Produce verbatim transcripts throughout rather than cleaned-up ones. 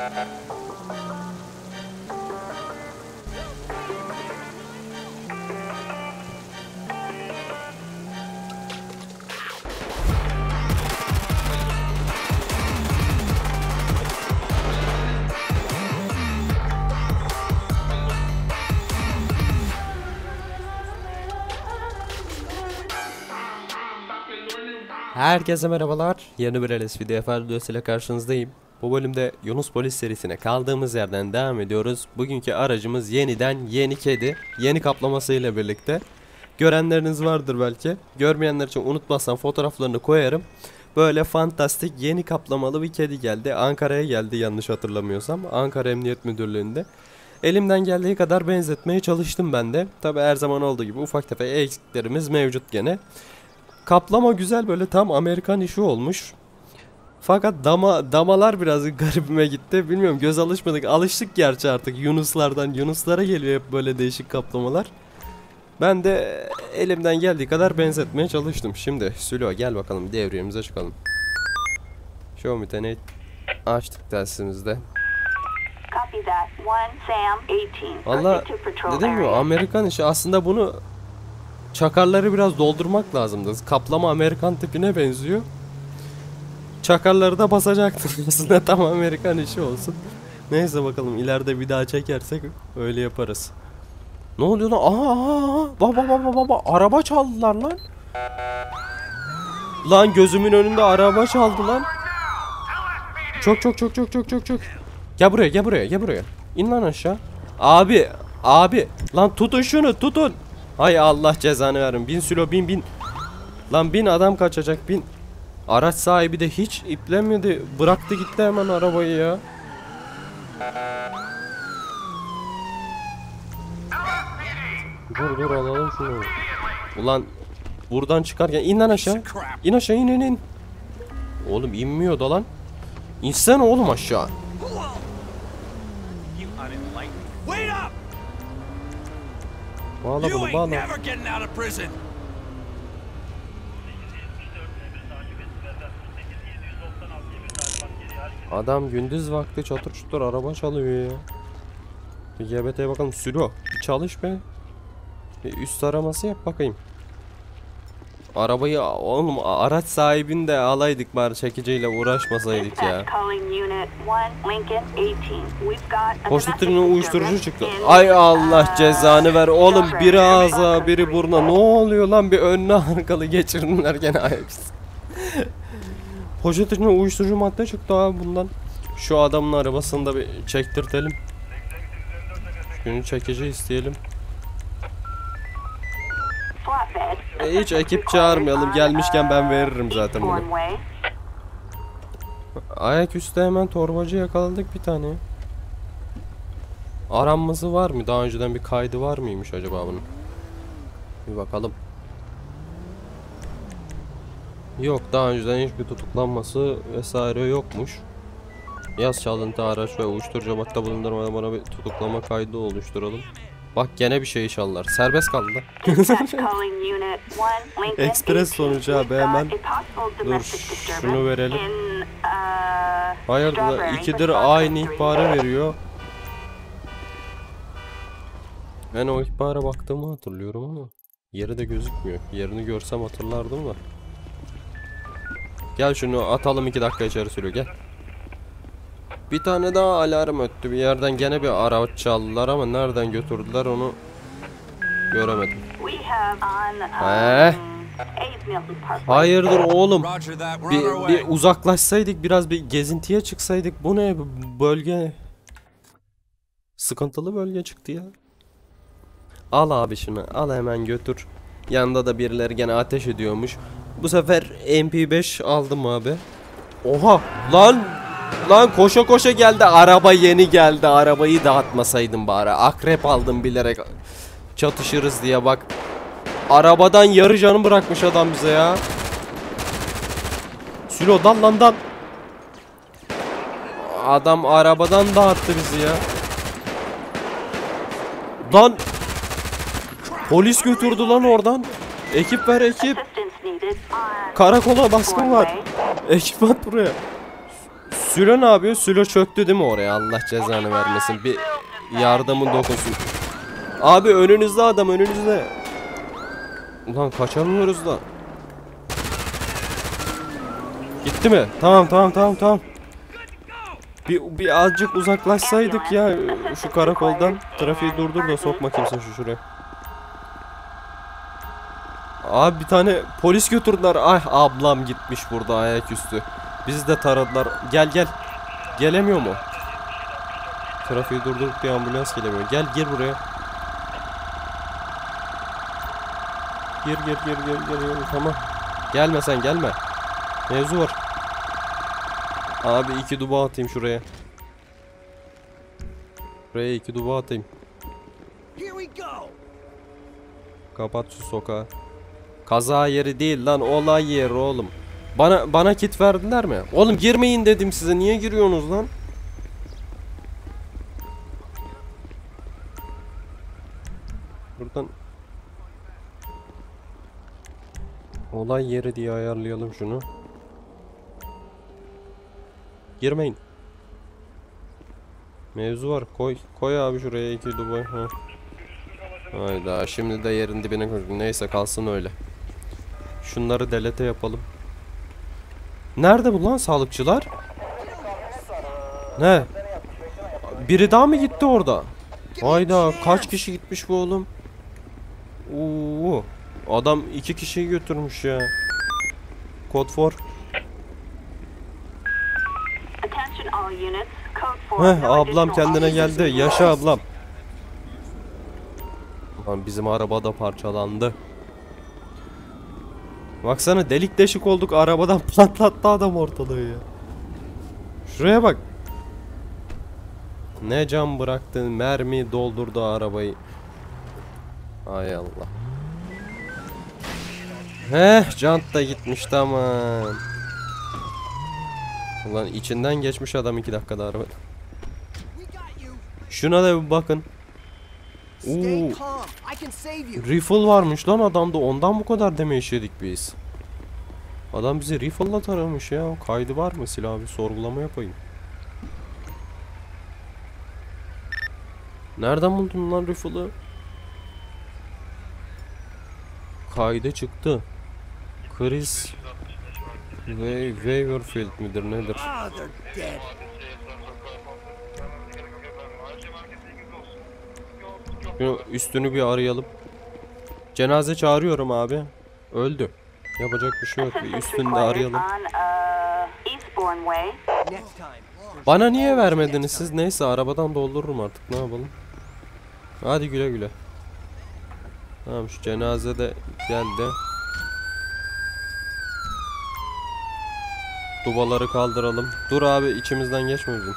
Herkese merhabalar. Yeni bir L S V D videosu ile karşınızdayım. Bu bölümde Yunus Polis serisine kaldığımız yerden devam ediyoruz. Bugünkü aracımız yeniden yeni kedi, yeni kaplaması ile birlikte. Görenleriniz vardır belki. Görmeyenler için unutmazsam fotoğraflarını koyarım. Böyle fantastik yeni kaplamalı bir kedi geldi. Ankara'ya geldi yanlış hatırlamıyorsam. Ankara Emniyet Müdürlüğü'nde. Elimden geldiği kadar benzetmeye çalıştım ben de. Tabi her zaman olduğu gibi ufak tefek eksiklerimiz mevcut gene. Kaplama güzel, böyle tam Amerikan işi olmuş. Fakat dama damalar biraz garibime gitti. Bilmiyorum, göz alışmadık. Alıştık gerçi artık Yunuslardan. Yunuslara geliyor hep böyle değişik kaplamalar. Ben de elimden geldiği kadar benzetmeye çalıştım. Şimdi Sülo gel bakalım, devriyemize çıkalım. Show me tenet. Açtık telsimizde. Valla dedim ya, Amerikan işi. Aslında bunu çakarları biraz doldurmak lazımdı. Kaplama Amerikan tipine benziyor. Çakarları da basacaktım. Aslında tam Amerikan işi olsun. Neyse bakalım, ileride bir daha çekersek öyle yaparız. Ne oluyor lan? Aha, aha, baba baba baba, araba çaldılar lan. Lan gözümün önünde araba çaldı lan. Çok çok çok çok çok çok çok. Gel buraya, gel buraya, gel buraya. İn lan aşağı. Abi, abi. Lan tutun şunu, tutun. Hay Allah cezanı verin. Bin Sülo, bin bin. Lan bin, adam kaçacak, bin. Araç sahibi de hiç iplemedi. Bıraktı gitti hemen arabayı ya. Dur dur alalım şunu. Ulan buradan çıkarken in lan aşağı. İn aşağı, in in in. Oğlum inmiyor da lan. İnsene oğlum aşağı. Bağla bunu, bağla. Adam gündüz vakti çatır çutur araba çalıyor ya. Bir G B T'ye bakalım. Sülo bir çalış be. Bir üst araması yap bakayım. Arabayı oğlum, araç sahibini de alaydık bari, çekiciyle uğraşmasaydık ya. Poşetinin uyuşturucu çıktı. Ay Allah cezanı ver oğlum, biri ağza biri buruna. Ne oluyor lan, bir önüne arkalı geçirdiler gene ayaküstü. Poşetinin uyuşturucu madde çıktı abi bundan. Şu adamın arabasını da bir çektirtelim. Günü çekici isteyelim. E hiç ekip çağırmayalım, gelmişken ben veririm zaten bunu. Ayaküstü hemen torbacı yakaladık bir tane. Aranması var mı? Daha önceden bir kaydı var mıymış acaba bunun? Bir bakalım. Yok, daha önceden hiçbir tutuklanması vesaire yokmuş. Yaz çalıntı araç ve uyuşturucu madde bulundurmadan bana bir tutuklama kaydı oluşturalım. Bak gene bir şey çaldılar. Serbest kaldı. Ekspres sonucu abi, hemen. Dur şunu verelim. Hayırdır, ikidir aynı ihbarı veriyor. Ben o ihbara baktığımı hatırlıyorum ama yeri de gözükmüyor. Yerini görsem hatırlardım da. Gel şunu atalım, iki dakika içeri sürüyor, gel. Bir tane daha alarm öttü bir yerden, gene bir araç çaldılar ama nereden götürdüler onu göremedim. He? Hayırdır oğlum, bir, bir uzaklaşsaydık, biraz bir gezintiye çıksaydık. Bu ne bölge, sıkıntılı bölge çıktı ya. Al abi şunu, al hemen götür. Yanında da birileri gene ateş ediyormuş. Bu sefer M P beş aldım abi. Oha lan. Lan koşa koşa geldi. Araba yeni geldi. Arabayı dağıtmasaydım bari. Akrep aldım bilerek. Çatışırız diye bak. Arabadan yarı canı bırakmış adam bize ya. Sülo dal lan dal. Adam arabadan dağıttı bizi ya. Lan. Polis götürdü lan oradan. Ekip ver ekip. Karakola baskın var. Ekip at buraya. Sülo ne yapıyor? Sülo çöktü değil mi oraya? Allah cezanı vermesin. Bir yardımın dokunsun. Abi önünüzde adam, önünüzde. Ulan kaçamıyoruz da. Gitti mi? Tamam tamam tamam tamam. Bir, bir azıcık uzaklaşsaydık ya şu karakoldan. Trafiği durdur da sokma kimse şu şuraya. Abi bir tane polis götürdüler. Ay ablam gitmiş burada ayaküstü. Bizi de taradılar. Gel gel. Gelemiyor mu? Trafiği durdurup bir ambulans gelemiyor. Gel gir buraya. Gir gir gir gir gir. gir. Tamam. Gelme sen gelme. Mevzu var. Abi iki duba atayım şuraya. Şuraya iki duba atayım. Kapat şu sokağı. Kaza yeri değil lan, olay yeri oğlum. Bana bana kit verdiler mi? Oğlum girmeyin dedim size. Niye giriyorsunuz lan? Buradan olay yeri diye ayarlayalım şunu. Girmeyin. Mevzu var. Koy koy abi şuraya iki Dubai. Ha. Hayda şimdi de yerin dibine koydum. Neyse kalsın öyle. Şunları delete yapalım. Nerede bu lan sağlıkçılar? Ne? Biri daha mı gitti orada? Hayda kaç kişi gitmiş bu oğlum? Oo, adam iki kişiyi götürmüş ya. Code for. Heh, ablam kendine geldi. Yaşa ablam. Lan bizim araba da parçalandı. Baksana delik deşik olduk, arabadan patlattı adam ortalığı ya. Şuraya bak. Ne cam bıraktın, mermi doldurdu arabayı. Ay Allah. Heh, jant da gitmiş, tamam. Ulan içinden geçmiş adam iki dakikada araba. Şuna da bir bakın. Oo. Rifle varmış lan adamda, ondan bu kadar damage yedik biz. Adam bizi rifle'la taramış ya. Kaydı var mı silah, bir sorgulama yapayım. Nereden buldun lan rifle'ı? Kaydı çıktı. Chris Ve Waverfield midir nedir? Şu üstünü bir arayalım. Cenaze çağırıyorum abi. Öldü. Yapacak bir şey yok. Bir üstünü de arayalım. Bana niye vermediniz siz? Neyse arabadan doldururum artık. Ne yapalım? Hadi güle güle. Tamam şu cenaze de geldi. Dubaları kaldıralım. Dur abi içimizden geçme bizim.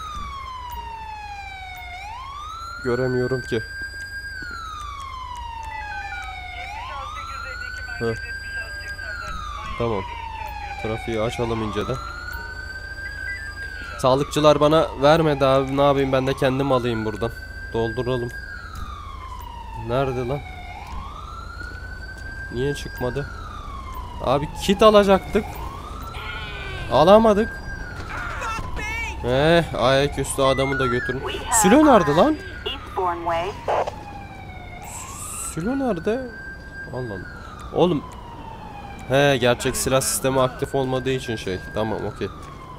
Göremiyorum ki. Heh. Tamam. Trafiği açalım inceden. Sağlıkçılar bana vermedi abi. Ne yapayım, ben de kendim alayım buradan. Dolduralım. Nerede lan? Niye çıkmadı? Abi kit alacaktık. Alamadık. Eh, ayaküstü adamı da götürün. Sülo nerede lan? Sülo nerede? Allah Allah. Oğlum. He, gerçek silah sistemi aktif olmadığı için şey. Tamam, okey.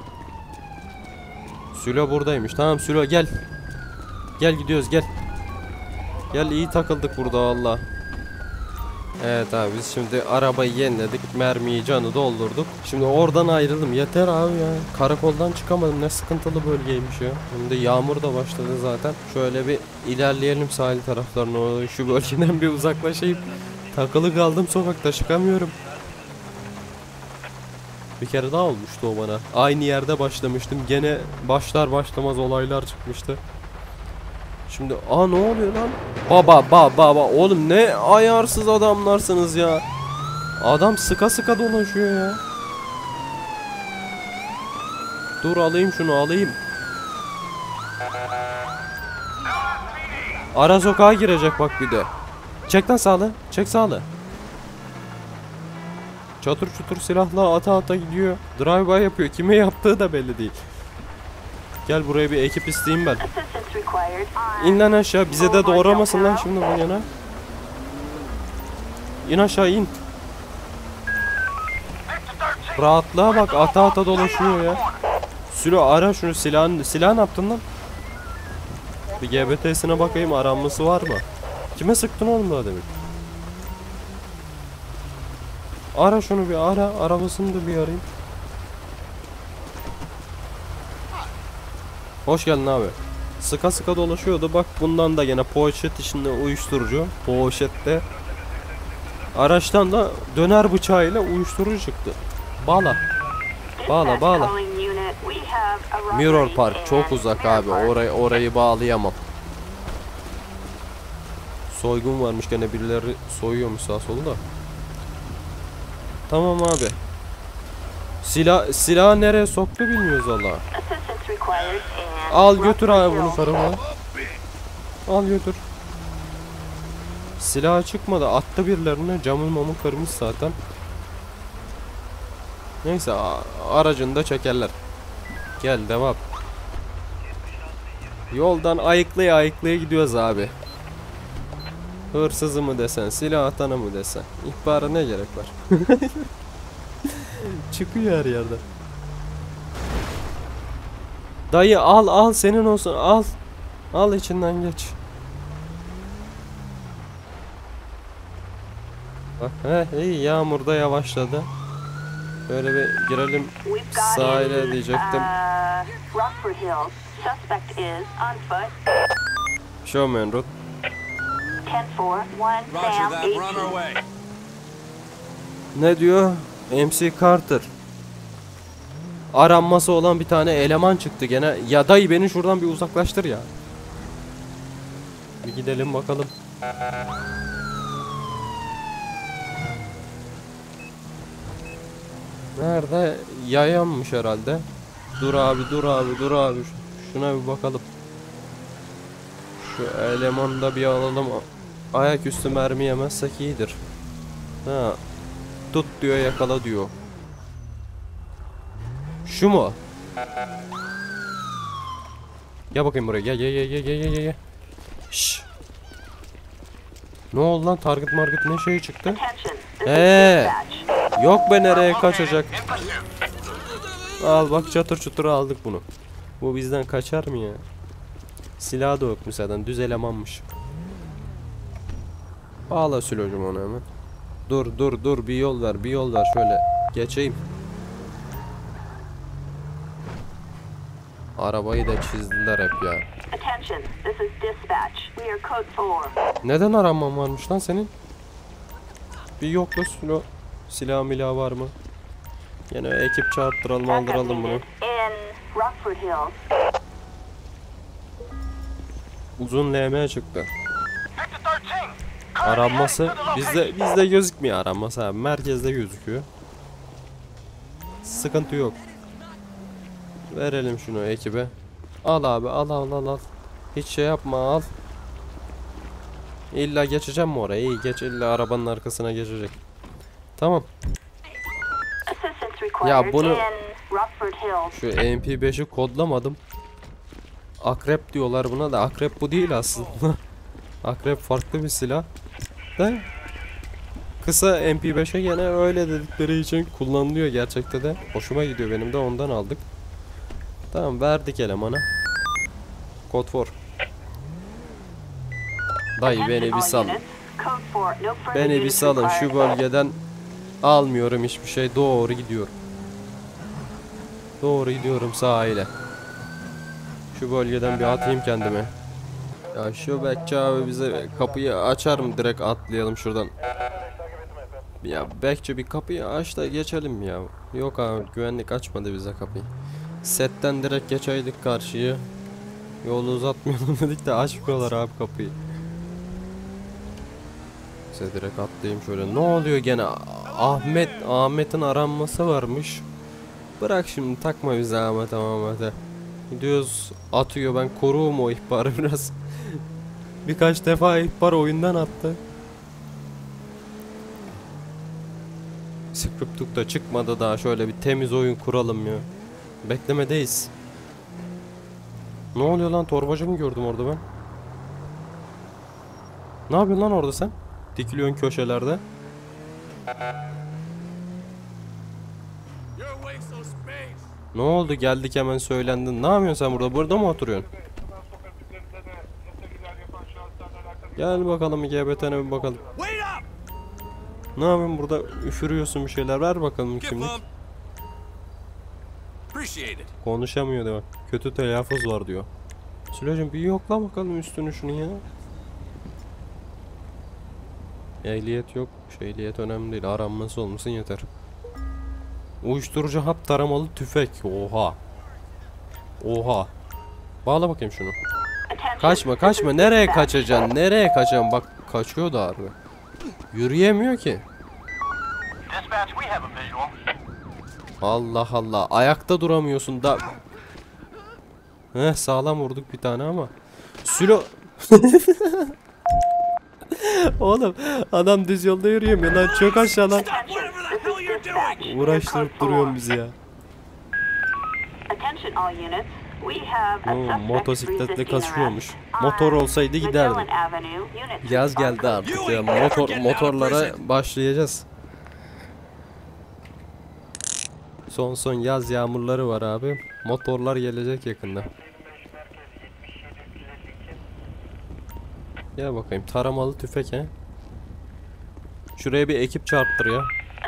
Sülo buradaymış. Tamam Sülo gel. Gel gidiyoruz gel. Gel, iyi takıldık burada valla. Evet abi biz şimdi arabayı yeniledik. Mermiyi, canı doldurduk. Şimdi oradan ayrıldım. Yeter abi ya. Karakoldan çıkamadım. Ne sıkıntılı bölgeymiş ya. Şimdi yağmur da başladı zaten. Şöyle bir ilerleyelim sahil taraflarına. Şu bölgeden bir uzaklaşayım. Takılı kaldım sokakta, çıkamıyorum. Bir kere daha olmuştu o bana. Aynı yerde başlamıştım. Gene başlar başlamaz olaylar çıkmıştı. Şimdi aa ne oluyor lan? Baba baba baba oğlum ne ayarsız adamlarsınız ya. Adam sıka sıka dolaşıyor ya. Dur alayım şunu alayım. Ara sokağa girecek bak bir de. Çek lan sağlı. Çek sağlı. Çatır çutur silahla ata ata gidiyor. Drive by yapıyor. Kime yaptığı da belli değil. Gel buraya bir ekip isteyeyim ben. Assistance required. İn lan aşağı. Bize de doğramasın lan şimdi bu yana. İn aşağı in. Rahatlığa bak, ata ata dolaşıyor ya. Sülo ara şunu, silahın, silah ne yaptın lan? Bir G B T'sine bakayım, aranması var mı? Kime sıktın oğlum daha demin? Ara şunu bir ara, arabasını da bir arayayım. Hoş geldin abi. Sıka sıka dolaşıyordu, bak bundan da gene poşet içinde uyuşturucu. Poşette. Araçtan da döner bıçağıyla uyuşturucu çıktı. Bağla. Bağla bağla. Mirror Park çok uzak abi. Orayı orayı bağlayamam. Soygun varmış, gene birileri soyuyormuş sağ solu da. Tamam abi. Silah silah nereye soktu bilmiyoruz valla. Al götür abi bunu karıma. Al götür. Silah çıkmadı. Attı birilerine. Camın mamı kırmış zaten. Neyse aracını da çekerler. Gel devam. Yoldan ayıklaya ayıklaya gidiyoruz abi. Hırsızı mı desen, silah atanı mı desen. İhbara ne gerek var? Çıkıyor her yerden. Dayı al al, senin olsun, al. Al içinden geç. Bak he iyi, yağmur da yavaşladı. Böyle bir girelim sahile diyecektim. Show man road. Ne diyor? M C Carter. Aranması olan bir tane eleman çıktı gene. Ya dayı beni şuradan bir uzaklaştır ya. Bir gidelim bakalım. Nerede? Yayanmış herhalde. Dur abi dur abi dur abi. Şuna bir bakalım. Şu elemanı da bir alalım. Ayaküstü mermi yemezsek iyidir. Ha. Tut diyor, yakala diyor. Şu mu? Gel bakayım buraya. Gel gel gel gel gel gel gel. Şşş. Ne oldu lan? Target market ne şey çıktı? Eee. Yok be, nereye kaçacak? Al bak, çatır çutur aldık bunu. Bu bizden kaçar mı ya? Silah da yokmuş zaten, düz elemanmış. Bağla Sülocum onu hemen. Dur dur dur, bir yol ver bir yol ver, şöyle geçeyim. Arabayı da çizdiler hep ya. Neden aranman varmış lan senin? Bir yokla Sülo. Silah milah var mı? Yine ekip çağırttıralım, aldıralım bunu. Uzun L M çıktı. Aranması bizde bizde gözükmüyor, aranması abi. Merkezde gözüküyor. Sıkıntı yok. Verelim şunu ekibe. Al abi, al al al al. Hiç şey yapma, al. İlla geçeceğim mi oraya? İyi geç, illa arabanın arkasına geçecek. Tamam. Ya bunu şu M P beşi kodlamadım. Akrep diyorlar buna da, akrep bu değil aslında. Akrep farklı bir silah. De kısa M P beşe gene öyle dedikleri için kullanılıyor gerçekte de. Hoşuma gidiyor benim de, ondan aldık. Tamam, verdik elemana. Kod for. Dayı beni bir salın. Beni bir salın, şu bölgeden almıyorum hiçbir şey, doğru gidiyorum. Doğru gidiyorum sahile. Şu bölgeden bir atayım kendimi. Ya şu bekçi abi bize kapıyı açar mı, direkt atlayalım şuradan. Ya bekçi bir kapıyı aç da geçelim ya. Yok abi, güvenlik açmadı bize kapıyı. Setten direkt geçeydik karşıya. Yolu uzatmayalım dedik de açmıyorlar abi kapıyı. Size direkt atlayayım şöyle. Ne oluyor gene? Ahmet Ahmet'in aranması varmış. Bırak şimdi, takma bize Ahmet Ahmet'e. Gidiyoruz, atıyor, ben koruğum o ihbarı biraz. Birkaç defa ihbar oyundan attı. Scriptuk da çıkmadı daha, şöyle bir temiz oyun kuralım ya. Beklemedeyiz. Ne oluyor lan, torbacı mı gördüm orada ben? Ne yapıyorsun lan orada sen? Dikiliyorsun köşelerde. Ne oldu, geldik hemen söylendin. Ne yapıyorsun sen burada? Burada mı oturuyorsun? Gel bakalım G B T'ne bir bakalım. Ne yapıyorsun burada, üfürüyorsun bir şeyler, ver bakalım kimlik. Konuşamıyor da bak. Kötü telaffuz var diyor. Süleycim bir yokla bakalım üstünü şunu ya. Ehliyet yok. Şey, ehliyet önemli değil. Aranması olmasın yeter. Uyuşturucu hap, taramalı tüfek. Oha. Oha. Bağla bakayım şunu. Kaçma kaçma. Nereye kaçacaksın? Nereye kaçacaksın? Bak kaçıyor da harbi. Yürüyemiyor ki. Allah Allah. Ayakta duramıyorsun da. Heh, sağlam vurduk bir tane ama. Sülo. Oğlum adam düz yolda yürüyemiyor lan, çok aşağıdan. Uğraştırıp duruyorsun bizi ya. Oo, motosikletle kaçıyormuş. Motor olsaydı giderdim. Yaz geldi artık ya. Motor, motorlara başlayacağız. Son son yaz yağmurları var abi. Motorlar gelecek yakında. Gel bakayım, taramalı tüfek he. Şuraya bir ekip çarptır ya.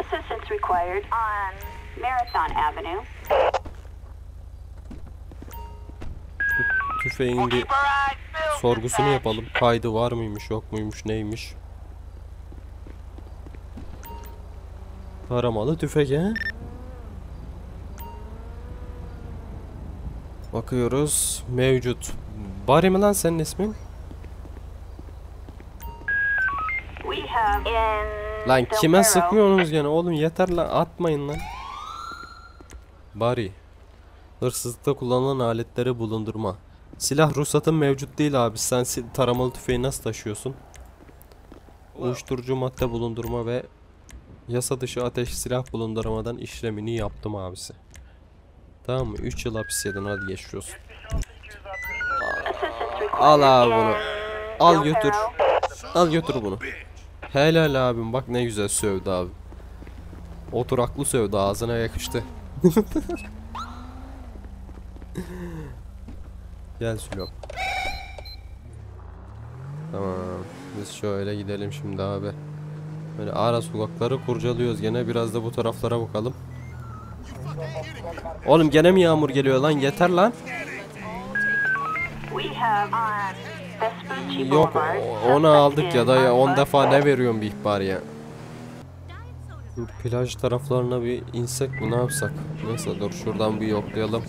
Tüfeğin bir sorgusunu yapalım. Kaydı var mıymış, yok muymuş, neymiş? Taramalı tüfek he. Bakıyoruz, mevcut. Bari mi lan senin ismin? Lan kime sıkıyorsunuz gene oğlum, yeter lan, atmayın lan. Bari. Hırsızlıkta kullanılan aletleri bulundurma. Silah ruhsatın mevcut değil abi. Sen taramalı tüfeği nasıl taşıyorsun? Uyuşturucu madde bulundurma ve yasa dışı ateş silah bulundurmadan işlemini yaptım abisi. Tamam mı? üç yıl hapis yedin, hadi geçiyorsun. Al abi bunu. Al götür. Al götür bunu. Helal abim, bak ne güzel sövdü abi. Oturaklı sövdü, ağzına yakıştı. Gel Sülo. Tamam, biz şöyle gidelim şimdi abi. Böyle ara sokakları kurcalıyoruz gene, biraz da bu taraflara bakalım. Oğlum gene mi yağmur geliyor lan, yeter lan. Yok, onu aldık ya da ya on defa ne veriyorum bir ihbar ya. Bu plaj taraflarına bir insek mi, ne yapsak? Neyse dur şuradan bir yoklayalım.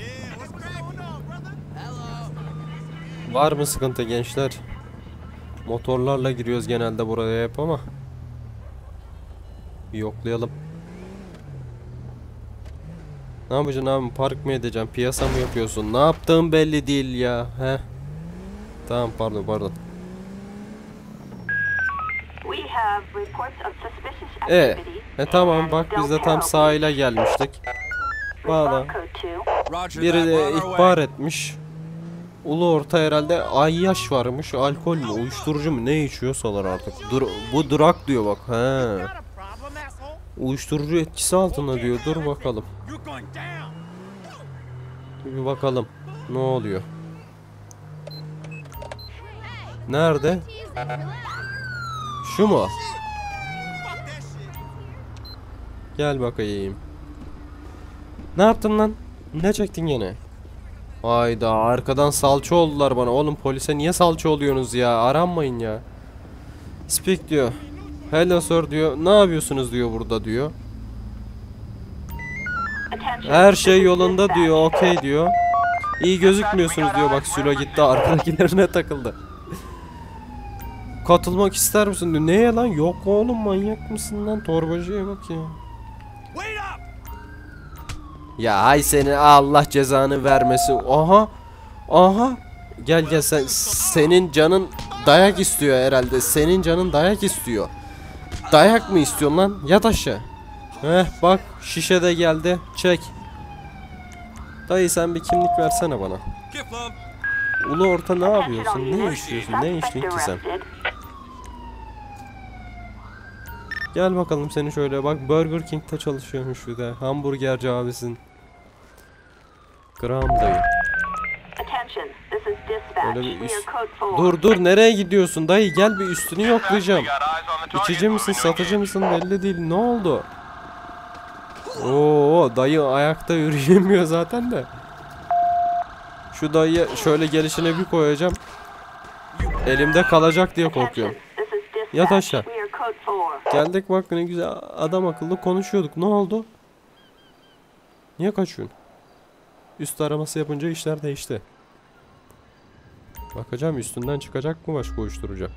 Var mı sıkıntı gençler? Motorlarla giriyoruz genelde buraya hep ama. Bir yoklayalım. Ne yapacaksın abi, park mı edeceğim, piyasa mı yapıyorsun? Ne yaptığın belli değil ya. He. Tamam, pardon pardon. E, e tamam bak, biz de tam sahile gelmiştik. Valla. Biri de ihbar etmiş. Ulu orta herhalde ayyaş varmış, alkol mü, uyuşturucu mu, ne içiyorsalar artık. Dur, bu durak diyor bak. He. Uyuşturucu etkisi altında diyor. Dur bakalım. Bir bakalım ne oluyor. Nerede? Şu mu? Gel bakayım. Ne yaptın lan? Ne çektin gene? Hayda, arkadan salça oldular bana. Oğlum polise niye salça oluyorsunuz ya? Aranmayın ya. Speak diyor. Hello sir diyor. Ne yapıyorsunuz diyor burada diyor. Her şey yolunda diyor. Okey diyor. İyi gözükmüyorsunuz diyor. Bak Sülo gitti arkadakilerine takıldı. Katılmak ister misin diyor. Neye lan? Yok oğlum, manyak mısın lan? Torbacıya bak ya. Ya ay seni, Allah cezanı vermesin. Aha. Aha. Gel gel sen, senin canın dayak istiyor herhalde. Senin canın dayak istiyor. Dayak mı istiyorsun lan? Yat aşağı. Heh bak, şişe de geldi. Çek. Dayı sen bir kimlik versene bana. Ulu orta ne yapıyorsun? Ne işliyorsun? Ne işliyorsun ki sen? Gel bakalım seni şöyle bak, Burger King'te çalışıyormuş bir de. Hamburgerci abisin. Graham dayı. Öyle bir üst... Dur dur, nereye gidiyorsun dayı? Gel bir üstünü yoklayacağım. İçici misin, satıcı mısın belli değil. Ne oldu? Oo, dayı ayakta yürüyemiyor zaten de. Şu dayı şöyle gelişine bir koyacağım. Elimde kalacak diye korkuyorum. Yat aşağı. Geldik bak, ne güzel adam akıllı konuşuyorduk. Ne oldu? Niye kaçıyorsun? Üst araması yapınca işler değişti. Bakacağım üstünden çıkacak mı başka uyuşturucu.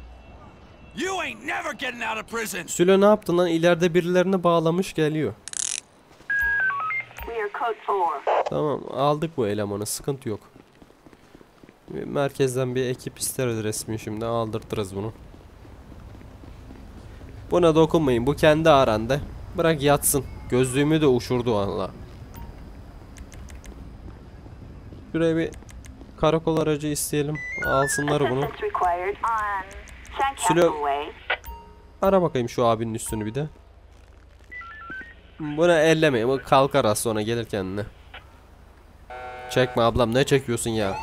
Sülo ne yaptın lan? İleride birilerini bağlamış geliyor. Tamam, aldık bu elemanı, sıkıntı yok. Merkezden bir ekip isteriz resmi, şimdi aldırtırız bunu. Buna dokunmayın, bu kendi aranda. Bırak yatsın. Gözlüğümü de uçurdu valla. Şuraya bir karakol aracı isteyelim. Alsınlar bunu. Sülo, ara bakayım şu abinin üstünü bir de. Buna ellemeyin, bu kalkar az sonra gelir kendine. Çekme ablam, ne çekiyorsun ya?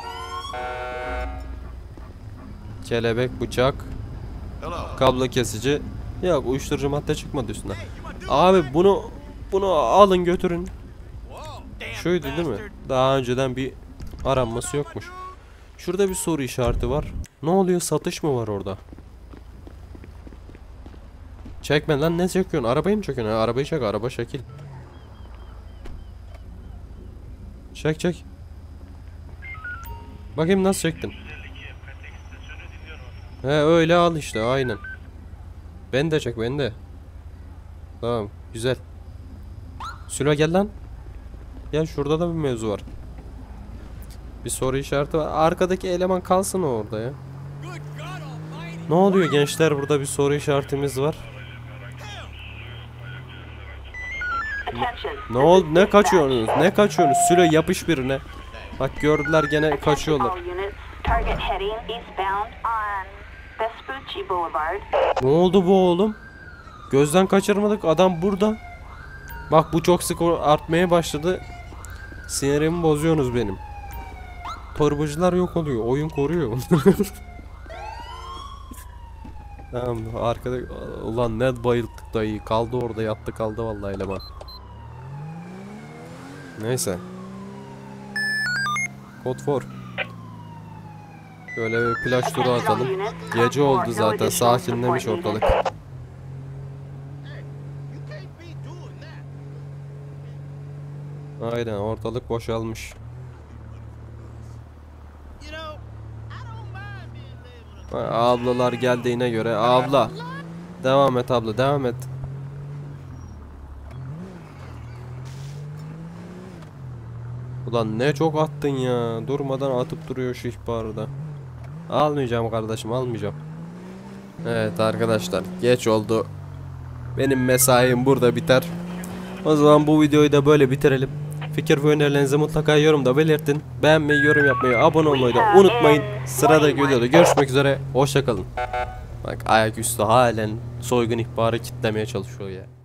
Kelebek, bıçak, kablo kesici. Yok, uyuşturucu madde çıkmadı üstüne. Abi bunu bunu alın götürün. Şuydu değil mi? Daha önceden bir aranması yokmuş. Şurada bir soru işareti var. Ne oluyor, satış mı var orada? Çekme lan, ne çekiyorsun? Arabayı mı çekiyorsun? Ha, arabayı çek, araba şekil. Çek çek. Bakayım nasıl çektin? He öyle al işte, aynen. Ben de çek, ben de. Tamam, güzel. Sülo gel lan. Gel, şurada da bir mevzu var. Bir soru işareti var. Arkadaki eleman kalsın orada ya. Ne oluyor gençler, burada bir soru işaretimiz var. Ne oldu? Ne kaçıyorsunuz? Ne kaçıyorsunuz? Sülo yapış birine. Bak gördüler gene kaçıyorlar. Ne oldu bu oğlum? Gözden kaçırmadık, adam burada. Bak bu çok sık artmaya başladı. Sinirimi bozuyorsunuz benim. Torbacılar yok oluyor. Oyun koruyor. Tamam, arkada ulan ne bayılttık dayı. Kaldı orada, yattı kaldı vallahi eleman. Neyse. Kod for. Şöyle bir plaj turu atalım. Gece oldu zaten, sakinlemiş ortalık. Aynen, ortalık boşalmış. Ablalar geldiğine göre abla. Devam et abla, devam et. Ulan ne çok attın ya. Durmadan atıp duruyor şu ihbarı da. Almayacağım kardeşim, almayacağım. Evet arkadaşlar, geç oldu. Benim mesaim burada biter. O zaman bu videoyu da böyle bitirelim. Fikir ve önerilerinizi mutlaka yorumda belirtin. Beğenmeyi, yorum yapmayı, abone olmayı da unutmayın. Sıradaki videoda görüşmek üzere. Hoşça kalın. Bak ayaküstü halen soygun ihbarı kitlemeye çalışıyor ya.